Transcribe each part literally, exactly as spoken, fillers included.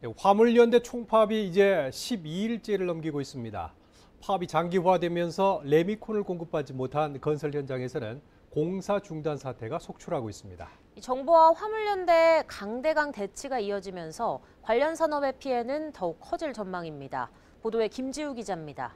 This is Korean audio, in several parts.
화물연대 총파업이 이제 십이 일째를 넘기고 있습니다. 파업이 장기화되면서 레미콘을 공급받지 못한 건설 현장에서는 공사 중단 사태가 속출하고 있습니다. 정부와 화물연대 강대강 대치가 이어지면서 관련 산업의 피해는 더욱 커질 전망입니다. 보도에 김지우 기자입니다.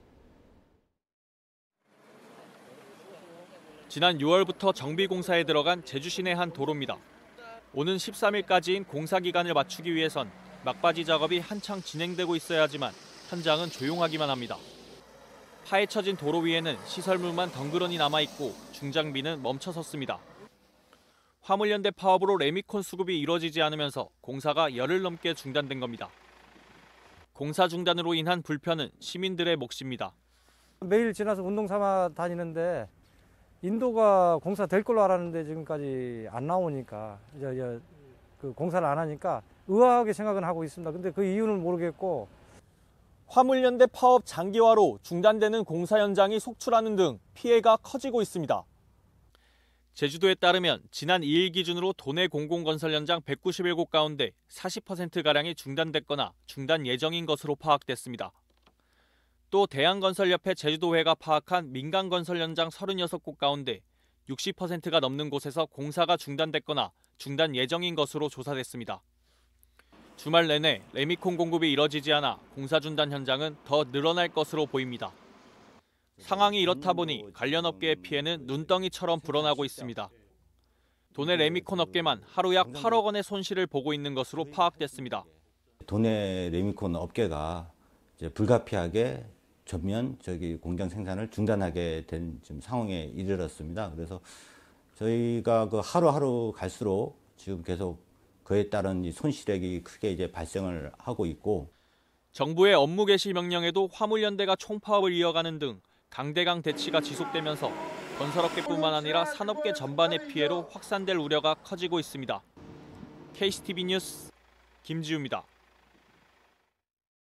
지난 유월부터 정비공사에 들어간 제주 시내 한 도로입니다. 오는 십삼 일까지인 공사 기간을 맞추기 위해선 막바지 작업이 한창 진행되고 있어야 하지만 현장은 조용하기만 합니다. 파헤쳐진 도로 위에는 시설물만 덩그러니 남아있고 중장비는 멈춰섰습니다. 화물연대 파업으로 레미콘 수급이 이루어지지 않으면서 공사가 열흘 넘게 중단된 겁니다. 공사 중단으로 인한 불편은 시민들의 몫입니다. 매일 지나서 운동 삼아 다니는데 인도가 공사 될 걸로 알았는데 지금까지 안 나오니까 저, 저, 그 공사를 안 하니까 의아하게 생각은 하고 있습니다. 근데 그 이유는 모르겠고. 화물연대 파업 장기화로 중단되는 공사 현장이 속출하는 등 피해가 커지고 있습니다. 제주도에 따르면 지난 이 일 기준으로 도내 공공건설 현장 백구십일 곳 가운데 사십 퍼센트가량이 중단됐거나 중단 예정인 것으로 파악됐습니다. 또 대한건설협회 제주도회가 파악한 민간건설 현장 서른여섯 곳 가운데 육십 퍼센트가 넘는 곳에서 공사가 중단됐거나 중단 예정인 것으로 조사됐습니다. 주말 내내 레미콘 공급이 이뤄지지 않아 공사 중단 현장은 더 늘어날 것으로 보입니다. 상황이 이렇다 보니 관련 업계의 피해는 눈덩이처럼 불어나고 있습니다. 도내 레미콘 업계만 하루 약 팔억 원의 손실을 보고 있는 것으로 파악됐습니다. 도내 레미콘 업계가 이제 불가피하게 전면 저기 공장 생산을 중단하게 된 지금 상황에 이르렀습니다. 그래서 저희가 그 하루하루 갈수록 지금 계속 그에 따른 이 손실액이 크게 이제 발생을 하고 있고, 정부의 업무 개시 명령에도 화물연대가 총파업을 이어가는 등 강대강 대치가 지속되면서 건설업계뿐만 아니라 산업계 전반의 피해로 확산될 우려가 커지고 있습니다. 케이씨티비 뉴스 김지우입니다.